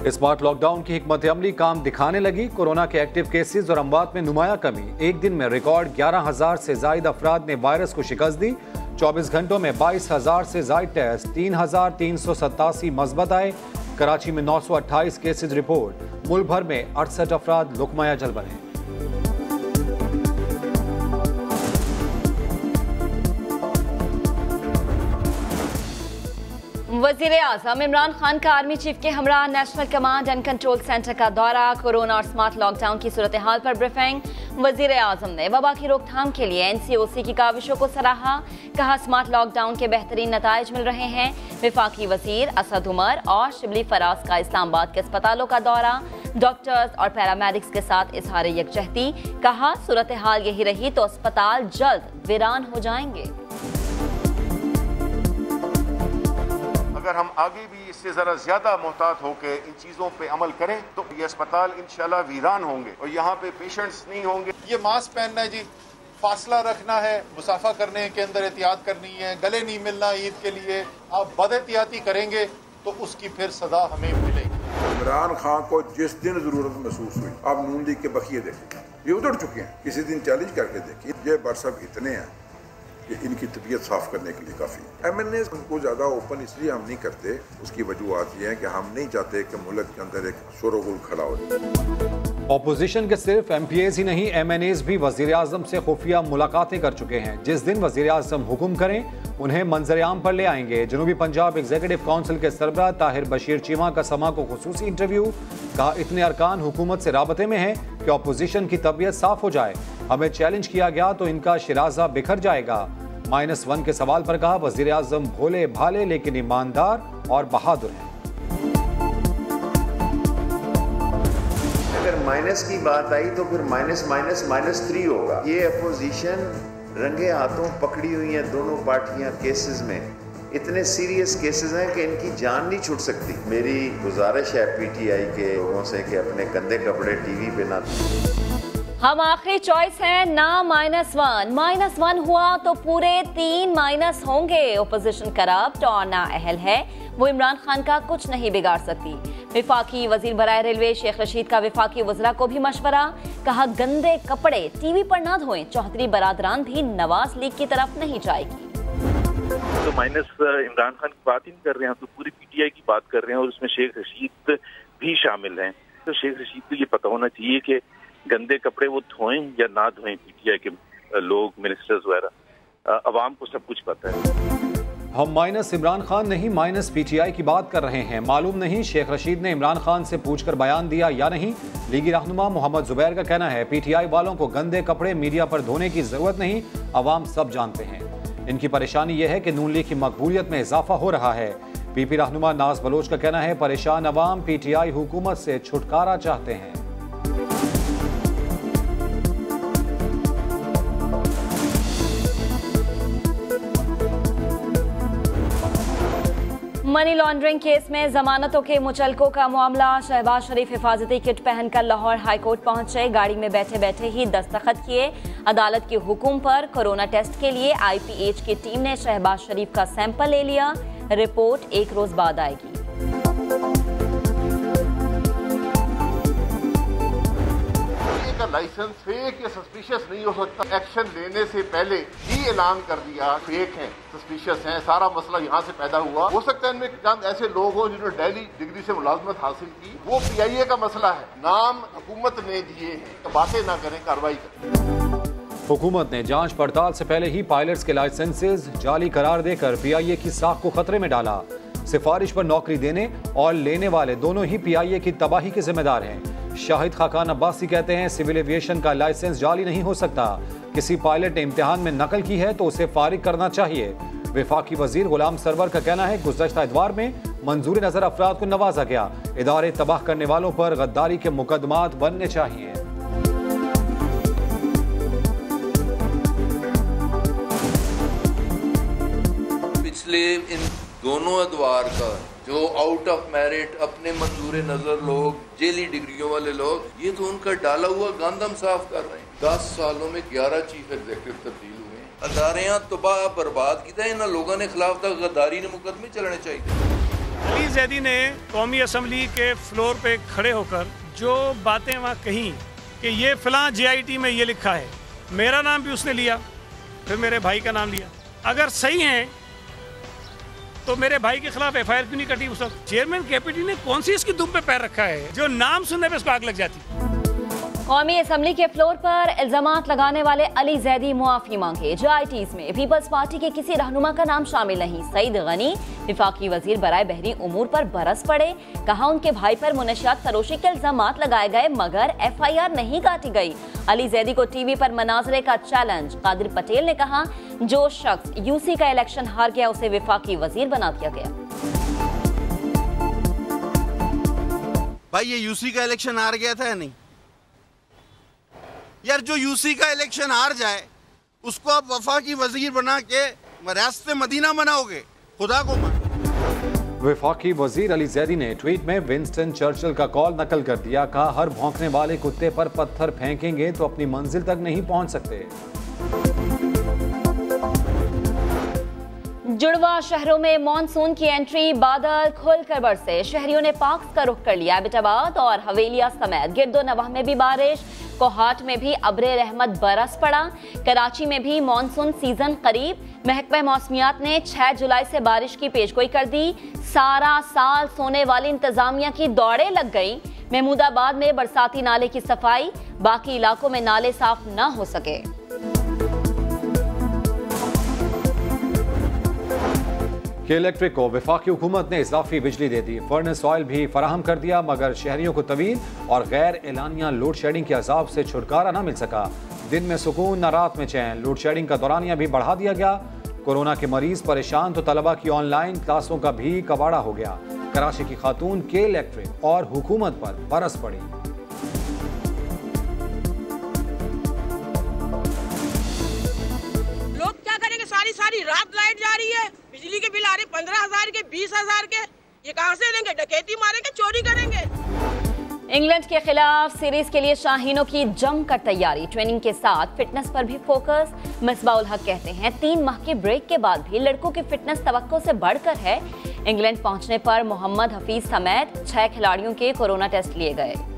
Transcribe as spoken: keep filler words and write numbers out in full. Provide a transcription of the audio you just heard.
Smart lockdown की हिकमत अमली काम दिखाने लगी। कोरोना के एक्टिव केसेस और अमवात में नुमाया कमी। एक दिन में रिकॉर्ड ग्यारह हजार से जायद अफराद ने वायरस को शिकस्त दी। चौबीस घंटों में बाईस हजार से जायद टेस्ट, तीन हजार तीन सौ सतासी मस्बत आए। कराची में नौ सौ अट्ठाईस केसेज रिपोर्ट। मुल्क भर में अड़सठ अफराद लुकमाया जल बने। वज़ीर आज़म इमरान खान का आर्मी चीफ के हमरा national command and control centre का दौरा। कोरोना और स्मार्ट लॉकडाउन की सूरत हाल पर ब्रीफिंग। वज़ीर आज़म ने वबा की रोकथाम के लिए एन सी ओ सी की काविशों को सराहा। कहा स्मार्ट लॉकडाउन के बेहतरीन नताइज मिल रहे हैं। वफाकी वज़ीर असद उमर और शिबली फराज का इस्लामाबाद के अस्पतालों का दौरा। डॉक्टर्स और पैरामेडिक्स के साथ इजहार यकजहती। कहा सूरत हाल यही रही तो अस्पताल जल्द वीरान हो जाएंगे। अगर हम आगे भी इससे जरा ज्यादा मोहतात होकर इन चीजों पे अमल करें तो ये अस्पताल इंशाल्लाह वीरान होंगे और यहाँ पे पेशेंट्स नहीं होंगे। ये मास्क पहनना है जी, फासला रखना है, मुसाफा करने के अंदर एहतियात करनी है, गले नहीं मिलना ईद के लिए। आप बद एहतियाती करेंगे तो उसकी फिर सजा हमें मिलेगी। इमरान खान को जिस दिन जरूरत महसूस हुई, आप नून लीग के बखिए देखें, ये उधर चुके हैं। किसी दिन चैलेंज करके देखिए। ये व्हाट्सएप इतने हैं कि इनकी तबीयत साफ करने के लिए काफ़ी। एम एन ए को ज़्यादा ओपन इसलिए हम नहीं करते, उसकी वजूहत ये है कि हम नहीं चाहते कि मुल्क के अंदर एक शोरगुल खड़ा हो। ऑपोजिशन के सिर्फ एम पी एज ही नहीं, एम एन एज भी वज़ीर आज़म से खुफिया मुलाकातें कर चुके हैं। जिस दिन वज़ीर आज़म हुक्म करें उन्हें मंजर आम पर ले आएंगे। जनूबी पंजाब एग्जीक्यूटिव काउंसिल के सरबराह ताहिर बशीर चीमा का समा को खुसूसी इंटरव्यू। कहा इतने अरकान हुकूमत से राबते में हैं कि ऑपोजिशन की तबीयत साफ हो जाए। हमें चैलेंज किया गया तो इनका शिराजा बिखर जाएगा। माइनस वन के सवाल पर कहा वज़ीर आज़म भोले भाले लेकिन ईमानदार और बहादुर हैं। अगर माइनस की बात आई तो फिर माइनस माइनस माइनस थ्री होगा। ये अपोजिशन रंगे हाथों पकड़ी हुई है दोनों पार्टियां केसेस में। इतने सीरियस केसेस हैं कि इनकी जान नहीं छूट सकती। मेरी गुजारिश है पी टी आई के लोगों से कि अपने गंदे कपड़े टीवी पे ना। हम आखिरी चॉइस हैं ना माइनस वन। माइनस वन हुआ तो पूरे तीन माइनस होंगे। ओपोजिशन करप्ट और ना अहल है, वो इमरान खान का कुछ नहीं बिगाड़ सकती। वफाकी वजीर बराए रेलवे शेख रशीद का वफाकी वज़रा को भी मशवरा। कहा गंदे कपड़े टीवी पर ना धोएं। चौधरी बरादरान भी नवाज लीग की तरफ नहीं जाएगी। तो माइनस इमरान खान की बात ही नहीं कर रहे हैं, तो पूरी पी टी आई की बात कर रहे हैं और उसमें शेख रशीद भी शामिल हैं। तो शेख रशीद को ये पता होना चाहिए कि गंदे कपड़े वो धोएं या ना धोएं। पीटीआई के लोग, मिनिस्टर्स वगैरह, अवाम को सब कुछ पता है। हम माइनस इमरान खान नहीं, माइनस पीटीआई की बात कर रहे हैं। मालूम नहीं शेख रशीद ने इमरान खान से पूछकर बयान दिया या नहीं। लीगी रहनुमा मोहम्मद जुबैर का कहना है पीटीआई वालों को गंदे कपड़े मीडिया पर धोने की जरूरत नहीं, अवाम सब जानते हैं। इनकी परेशानी यह है कि नून लीग की मकबूलियत में इजाफा हो रहा है। पीपी रहनुमा नाज बलोच का कहना है परेशान अवाम पीटीआई हुकूमत से छुटकारा चाहते हैं। मनी लॉन्ड्रिंग केस में जमानतों के मुचलकों का मामला। शहबाज शरीफ हिफाजती किट पहनकर लाहौर हाईकोर्ट पहुंचे। गाड़ी में बैठे बैठे ही दस्तखत किए। अदालत के हुक्म पर कोरोना टेस्ट के लिए आई पी एच की टीम ने शहबाज शरीफ का सैंपल ले लिया। रिपोर्ट एक रोज बाद आएगी। लाइसेंस फेक या सस्पिशियस नहीं हो सकता। एक्शन लेने से पहले ही ऐलान कर दिया फेक है, सस्पिशियस है, सारा मसला यहाँ से पैदा हुआ। हो सकता है इनमें चंद ऐसे लोग हों जिन्होंने डेली डिग्री से मुलाजमत हासिल की। वो पी आई ए का मसला है, नाम हुकूमत ने दिए हैं, तो बातें ना करें, कार्रवाई करें। हुकूमत ने जांच पड़ताल से पहले ही पायलट्स के लाइसेंसेज जाली करार देकर पी आई ए की साख को खतरे में डाला। सिफारिश पर नौकरी देने और लेने वाले दोनों ही पी आई ए की तबाही के जिम्मेदार हैं। शाहिद खाकान अब्बासी कहते हैं सिविल एविएशन का लाइसेंस जाली नहीं हो सकता। किसी पायलट ने इम्तिहान में नकल की है तो उसे फारिग करना चाहिए। वफाकी वजीर गुलाम सरवर का कहना है गुज़श्ता इतवार में मंजूर नजर अफराद को नवाजा गया। इदारे तबाह करने वालों पर गद्दारी के मुकदमात बनने चाहिए। पिछले इन दोनों अदवार का जो आउट ऑफ मेरिट अपने मंजूर नजर लोग, जेली डिग्रियों वाले लोग, ये तो उनका डाला हुआ गंद हम साफ कर रहे हैं। दस सालों में ग्यारह चीफ एग्जीक्यूटिव तब्दील हुए हैं। अदारियां तबाह बर्बाद की था। इन लोगों ने खिलाफ तक गद्दारी ने मुकदमे चलने चाहिए। अली जैदी ने कौमी असम्बली के फ्लोर पे खड़े होकर जो बातें वहाँ कहीं कि ये फलां जे आई टी में ये लिखा है, मेरा नाम भी उसने लिया, फिर मेरे भाई का नाम लिया। अगर सही है तो मेरे भाई के खिलाफ एफ आई आर क्यों नहीं कटी उस वक्त? चेयरमैन केपीटी ने कौन सी इसकी दुम पे पैर रखा है जो नाम सुनने पे इसको आग लग जाती? कौमी असम्बली के फ्लोर पर इल्जामात लगाने वाले अली जैदी मुआफी मांगे। जे आई टीज़ में पीपल्स पार्टी के किसी रहनुमा का नाम शामिल नहीं। सईद गनी विफाकी वजीर बराए बहरी उमूर पर बरस पड़े। कहा उनके भाई पर मुनशियात फरोशी के इल्जामात लगाए गए मगर एफ आई आर नहीं काटी गई। अली जैदी को टीवी पर मनाजरे का चैलेंज। कादिर पटेल ने कहा जो शख्स यूसी का इलेक्शन हार गया उसे विफाकी वजीर बना दिया गया। भाई ये यूसी का इलेक्शन हार गया था या नहीं? यार जो यूसी का इलेक्शन हार जाए उसको आप वफाकी वजीर बना के रियासत मदीना बनाओगे? खुदा को मान। वफाकी वजीर अली जैदी ने ट्वीट में विंस्टन चर्चिल का कॉल नकल कर दिया। कहा हर भौंकने वाले कुत्ते पर पत्थर फेंकेंगे तो अपनी मंजिल तक नहीं पहुंच सकते। जुड़वा शहरों में मॉनसून की एंट्री। बादल खुलकर बरसे। शहरियों ने पार्क्स का रुख कर लिया। एबटाबाद और हवेलिया समेत गिरदो नवाह में भी बारिश। कोहाट में भी अब्रे रहमत बरस पड़ा। कराची में भी मॉनसून सीजन करीब। महकमा मौसमियात ने छह जुलाई से बारिश की पेशगोई कर दी। सारा साल सोने वाली इंतजामिया की दौड़े लग गई। महमूदाबाद में बरसाती नाले की सफाई। बाकी इलाकों में नाले साफ न हो सके। के इलेक्ट्रिक को वफाकी हुकूमत ने इजाफी बिजली दे दी। फर्नेस ऑयल भी फराहम कर दिया मगर शहरियों को तवील और गैर एलानिया लोड शेडिंग के अजाब से छुटकारा न मिल सका। दिन में सुकून न रात में चैन। लोड शेडिंग का दौरानिया भी बढ़ा दिया गया। कोरोना के मरीज परेशान तो तलबा की ऑनलाइन क्लासों का भी कबाड़ा हो गया। कराची की खातून के इलेक्ट्रिक और हुकूमत पर बरस पड़ी। लोग क्या करेंगे? सारी सारी रात लाइट जा रही है, बिजली के बिल आ रहे पंद्रह हजार के, बीस हजार के। ये कहां से देंगे? डकैती मारेंगे, चोरी करेंगे। इंग्लैंड के खिलाफ सीरीज के लिए शाहीनों की जमकर तैयारी। ट्रेनिंग के साथ फिटनेस पर भी फोकस। मिसबाउल हक कहते हैं तीन माह के ब्रेक के बाद भी लड़कों की फिटनेस तवक्को से बढ़कर है। इंग्लैंड पहुंचने पर मोहम्मद हफीज समेत छह खिलाड़ियों के कोरोना टेस्ट लिए गए।